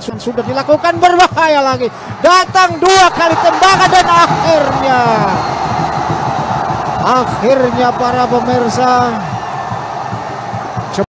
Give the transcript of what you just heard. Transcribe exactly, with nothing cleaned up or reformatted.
sudah dilakukan, berbahaya lagi. Datang dua kali tembakan dan akhirnya akhirnya para pemirsa